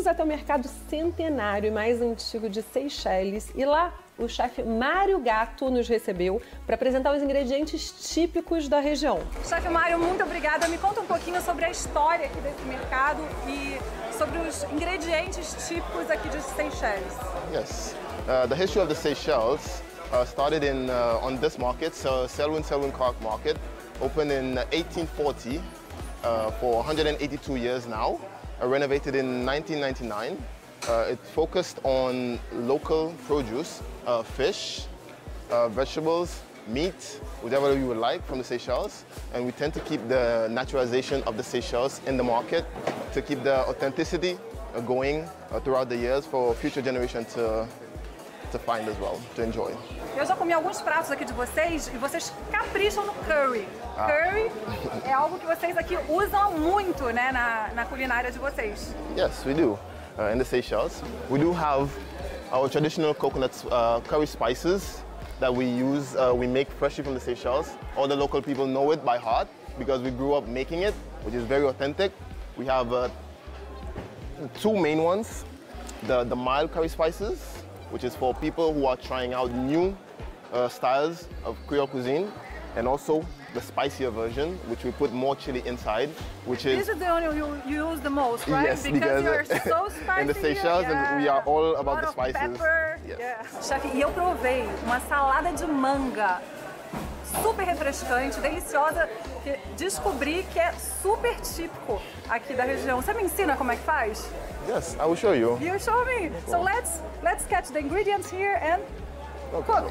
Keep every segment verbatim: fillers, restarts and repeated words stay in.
Fomos até o mercado centenário e mais antigo de Seychelles e lá o chefe Mário Gatto nos recebeu para apresentar os ingredientes típicos da região. Chefe Mário, muito obrigada. Me conta um pouquinho sobre a história aqui desse mercado e sobre os ingredientes típicos aqui de Seychelles. Yes, uh, the history of the Seychelles uh, started in uh, on this market, so Selwyn Selwyn Clark Market, opened in eighteen forty uh, for one hundred eighty-two years now. Uh, renovated in nineteen ninety-nine. Uh, it focused on local produce, uh, fish, uh, vegetables, meat, whatever you would like from the Seychelles. And we tend to keep the naturalization of the Seychelles in the market to keep the authenticity uh, going uh, throughout the years for future generations to, to find as well, to enjoy. Eu já comi alguns pratos aqui de vocês e vocês capricham no curry. Ah. Curry é algo que vocês aqui usam muito, né, na, na culinária de vocês. Yes, we do. Uh, in the Seychelles, we do have our traditional coconut uh, curry spices that we use, uh, we make freshly from the Seychelles. All the local people know it by heart because we grew up making it, which is very authentic. We have uh, two main ones, the, the mild curry spices, which is for people who are trying out new uh, styles of Creole cuisine, and also the spicier version, which we put more chili inside, which is... This is the one you, you use the most, right? Yes, because, because you're so spicy. In the Seychelles, yeah. and we are all about the of spices. Pepper. Yes. Yeah. Chefe, e eu provei uma salada de manga super refrescante, deliciosa, que descobri que é super típico aqui da região. Você me ensina como é que faz? Yes, I will show you. You show me. So let's let's catch the ingredients here and okay. cook.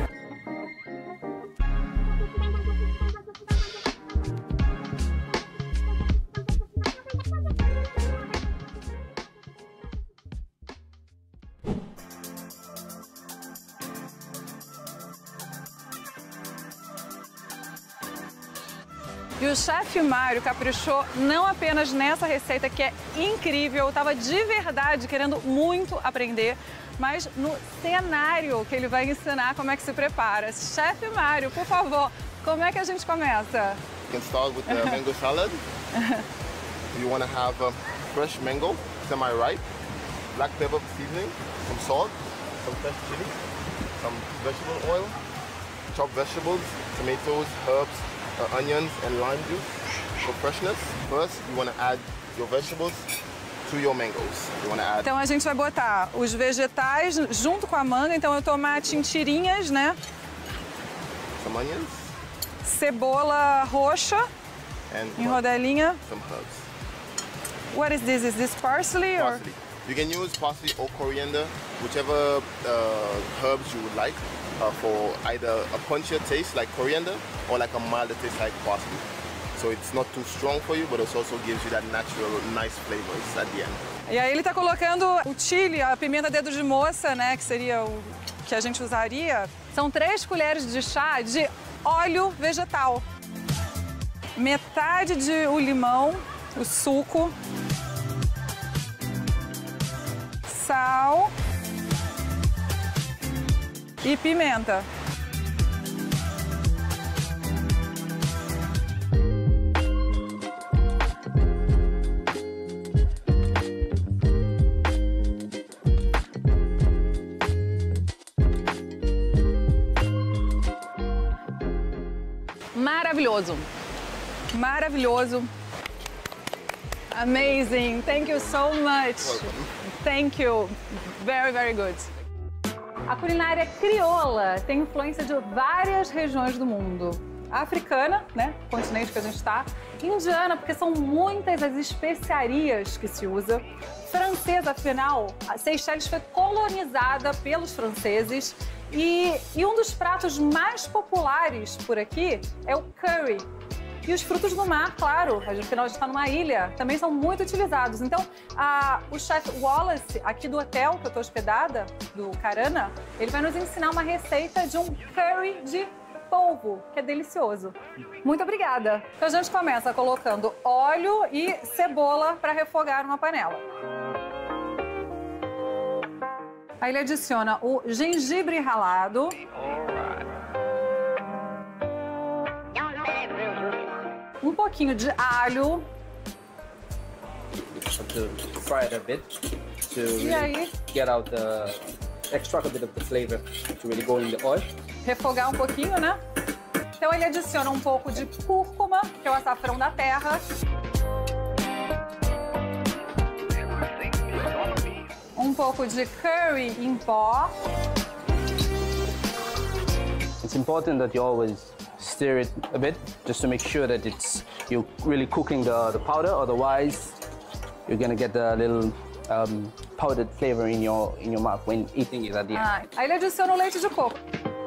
E o chefe Mário caprichou não apenas nessa receita que é incrível, eu estava de verdade querendo muito aprender, mas no cenário que ele vai ensinar como é que se prepara. Chefe Mário, por favor, como é que a gente começa? You can start with the mango salad. You want to have a fresh mango, semi-ripe, black pepper seasoning, some salt, some fresh chili, some vegetable oil, chopped vegetables, tomatoes, herbs, Uh, onions and lime juice for freshness. First, you want to add your vegetables to your mangoes. You want to add. Então a gente vai botar os vegetais junto com a manga. Então eu tomate em tirinhas, né? Some onions. Cebola roxa and em rodelinha. Some herbs. What is this? Is this parsley? Parsley. Or? You can use parsley or coriander, whichever uh, herbs you would like. Uh, for either a punchier taste like coriander or like a milder taste like parsley. So it's not too strong for you, but it also gives you that natural, nice flavors at the end. E aí ele está colocando o chili, a pimenta dedo de moça, né, que seria o que a gente usaria. São três colheres de chá de óleo vegetal. Metade de o limão, o suco. Sal. E pimenta. Maravilhoso. Maravilhoso. Amazing. Thank you so much. Thank you. Very, very good. A culinária crioula tem influência de várias regiões do mundo. A africana, né, continente que a gente está, indiana, porque são muitas as especiarias que se usa, francesa, afinal, a Seychelles foi colonizada pelos franceses e, e um dos pratos mais populares por aqui é o curry. E os frutos do mar, claro, afinal a gente está numa ilha, também são muito utilizados. Então, a, o chefe Wallace, aqui do hotel que eu estou hospedada, do Carana, ele vai nos ensinar uma receita de um curry de polvo, que é delicioso. Muito obrigada. Então a gente começa colocando óleo e cebola para refogar numa panela. Aí ele adiciona o gengibre ralado. Um pouquinho de alho. have to fry it a bit to E aí, get out the extract a bit of the flavor to really go in the oil. refogar um pouquinho, né? Então ele adiciona um pouco de cúrcuma, que é o açafrão da terra. Um pouco de curry em pó. It's important that you always stir it a bit, just to make sure that it's you're really cooking the, the powder. Otherwise, you're gonna get the little um, powdered flavor in your in your mouth when eating it at the end. Ah, aí ele adiciona o leite de coco.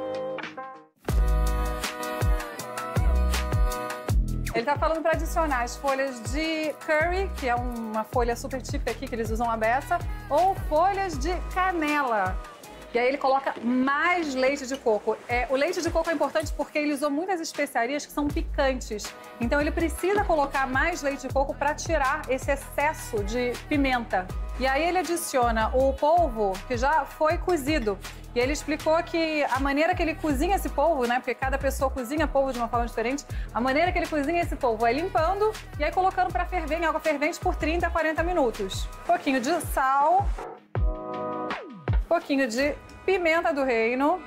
Ele tá falando para adicionar as folhas de curry, que é uma folha super típica aqui que eles usam a beça, ou folhas de canela. E aí ele coloca mais leite de coco. É, o leite de coco é importante porque ele usou muitas especiarias que são picantes. Então ele precisa colocar mais leite de coco para tirar esse excesso de pimenta. E aí ele adiciona o polvo que já foi cozido. E ele explicou que a maneira que ele cozinha esse polvo, né? Porque cada pessoa cozinha polvo de uma forma diferente. A maneira que ele cozinha esse polvo é limpando e aí colocando para ferver em água fervente por trinta a quarenta minutos. Um pouquinho de sal. Um pouquinho de pimenta do reino.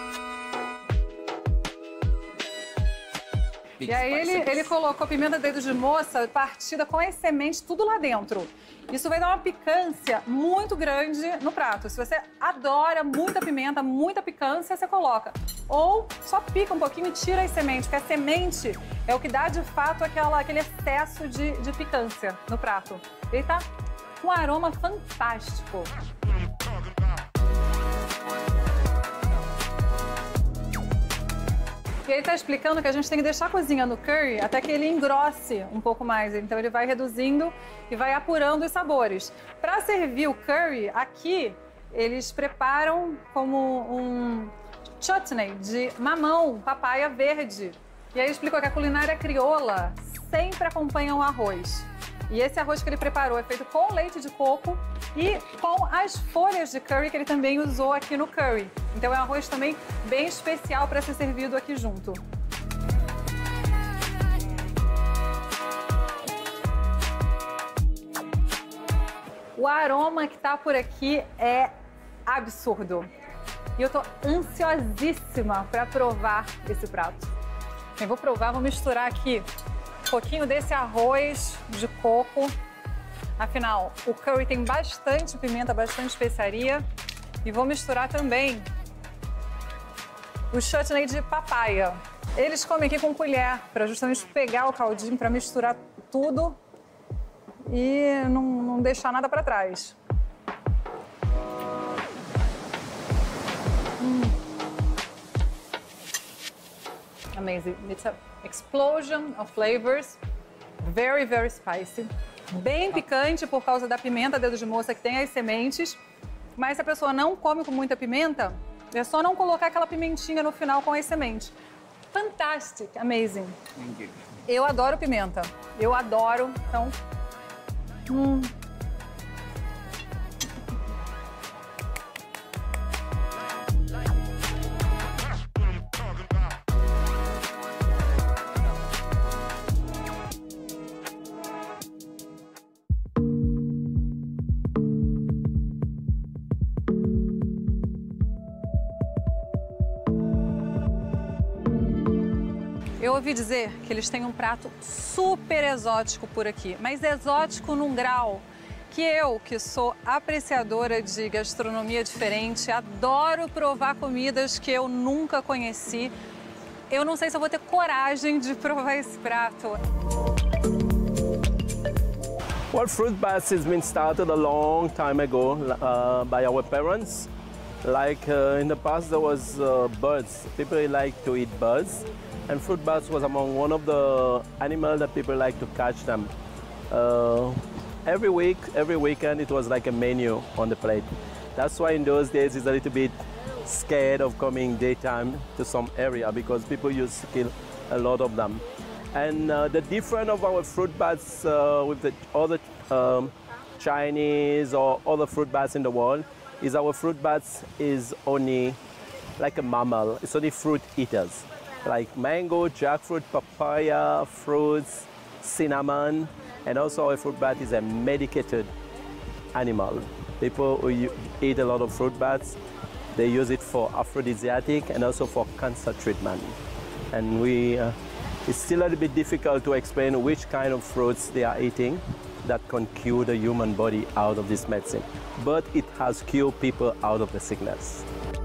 E aí ele, ele colocou pimenta dedo de moça partida com as sementes, tudo lá dentro. Isso vai dar uma picância muito grande no prato. Se você adora muita pimenta, muita picância, você coloca. Ou só pica um pouquinho e tira as sementes, porque a semente é o que dá de fato aquela, aquele excesso de, de picância no prato. Ele tá com um aroma fantástico. E ele está explicando que a gente tem que deixar cozinhando o curry até que ele engrosse um pouco mais. Então ele vai reduzindo e vai apurando os sabores. Para servir o curry, aqui eles preparam como um chutney de mamão, papaya verde. E aí ele explicou que a culinária crioula sempre acompanha o arroz. E esse arroz que ele preparou é feito com leite de coco e com as folhas de curry que ele também usou aqui no curry. Então é um arroz também bem especial para ser servido aqui junto. O aroma que tá por aqui é absurdo. E eu tô ansiosíssima para provar esse prato. Eu vou provar, vou misturar aqui um pouquinho desse arroz de coco. Afinal, o curry tem bastante pimenta, bastante especiaria. E vou misturar também o chutney de papaya. Eles comem aqui com colher, para justamente pegar o caldinho, para misturar tudo e não, não deixar nada para trás. Hum. Amazing. It's an explosion of flavors. Very, very spicy. Bem picante por causa da pimenta dedo de moça que tem as sementes. Mas se a pessoa não come com muita pimenta, é só não colocar aquela pimentinha no final com as sementes. Fantastic, amazing. Thank you. Eu adoro pimenta. Eu adoro, então... Hum. Eu ouvi dizer que eles têm um prato super exótico por aqui, mas exótico num grau que eu, que sou apreciadora de gastronomia diferente, adoro provar comidas que eu nunca conheci. Eu não sei se eu vou ter coragem de provar esse prato. Well, fruit bats has been started a long time ago uh, by our parents. Like uh, in the past, there was uh, birds. People like to eat birds. And fruit bats was among one of the animals that people like to catch them. Uh, every week, every weekend, it was like a menu on the plate. That's why in those days it's a little bit scared of coming daytime to some area because people used to kill a lot of them. And uh, the difference of our fruit bats uh, with the other um, Chinese or other fruit bats in the world is our fruit bats is only like a mammal. It's only fruit eaters. Like mango, jackfruit, papaya, fruits, cinnamon. And also a fruit bat is a medicated animal. People who eat a lot of fruit bats, they use it for aphrodisiac and also for cancer treatment. And we, uh, it's still a little bit difficult to explain which kind of fruits they are eating that can cure the human body out of this medicine. But it has cured people out of the sickness.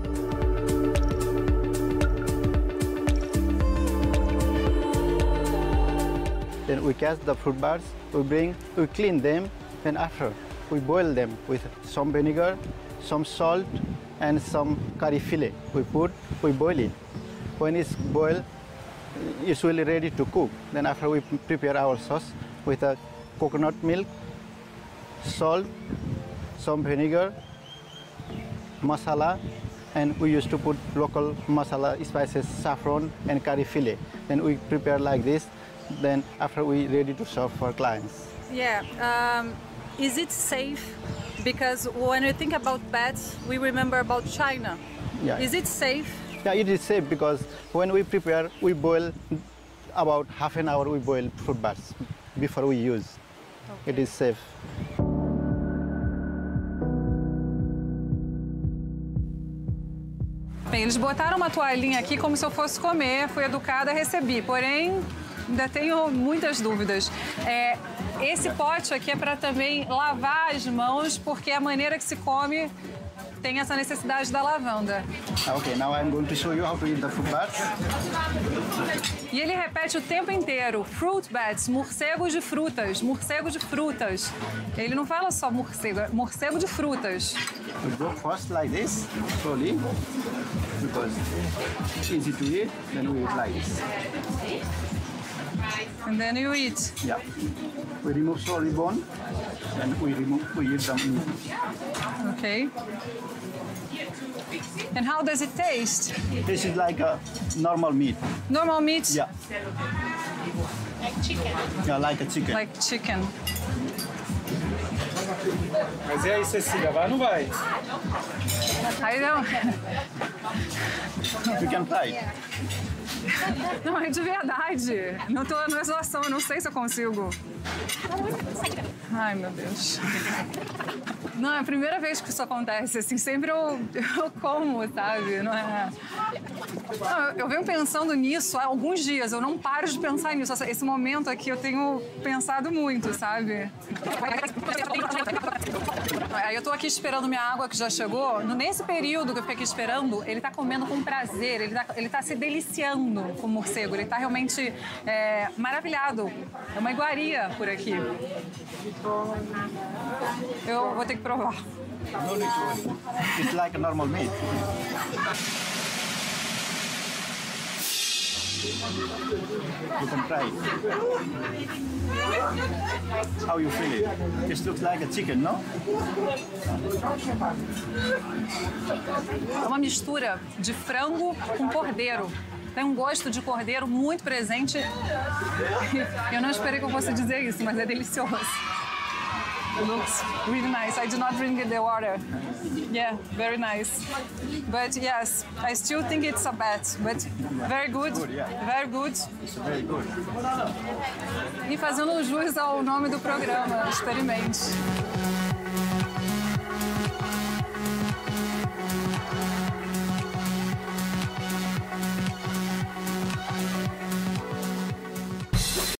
Then we catch the fruit bats, we bring, we clean them, and after we boil them with some vinegar, some salt, and some curry fillet. We put, we boil it. When it's boiled, it's really ready to cook. Then after we prepare our sauce with a coconut milk, salt, some vinegar, masala, and we used to put local masala spices, saffron, and curry fillet. Then we prepare like this. Then after we ready to serve for clients. Yeah. Um, is it safe? Because when we think about bats, we remember about China. Yeah. Is it safe? Yeah, it is safe because when we prepare, we boil about half an hour. We boil fruit bats before we use. Okay. It is safe. Bem, eles botaram uma toalhinha aqui como se eu fosse comer. Fui educada, recebi. Porém, ainda tenho muitas dúvidas. É, esse pote aqui é para também lavar as mãos, porque a maneira que se come tem essa necessidade da lavanda. Okay, now I'm going to show you how to eat the fruit bats. E ele repete o tempo inteiro, fruit bats, morcegos de frutas, morcego de frutas. Ele não fala só morcego, é morcego de frutas. We go first like this, slowly, because it's easy to eat, then we eat like this. And then you eat. Yeah. We remove slowly bone, and we remove, we eat them. Okay. And how does it taste? This is like a normal meat. Normal meat? Yeah. Like chicken. Yeah, like a chicken. Like chicken. Mas e aí, Cecília, vai ou não vai? Aí não. You can try. Não, é de verdade. Não tô na situação, eu não sei se eu consigo. Ai, meu Deus. Não, é a primeira vez que isso acontece, assim, sempre eu, eu como, sabe? Não é... Não, eu, eu venho pensando nisso há alguns dias, eu não paro de pensar nisso. Esse momento aqui eu tenho pensado muito, sabe? Aí eu tô aqui esperando minha água que já chegou. Nesse período que eu fiquei aqui esperando, ele tá comendo com prazer, ele tá, ele tá se deliciando com o morcego, ele tá realmente é, maravilhado. É uma iguaria por aqui. Eu vou ter que provar. No need to worry. It's like a normal meat. You can try it. How you feel it? This looks like a chicken, no? É uma mistura de frango com cordeiro. Tem um gosto de cordeiro muito presente. Eu não esperei que eu fosse dizer isso, mas é delicioso. It looks really nice. I did not drink the water. Yeah, very nice. But yes, I still think it's a bat. But very good, very good. Very good. E fazendo jus ao nome do programa, experimente.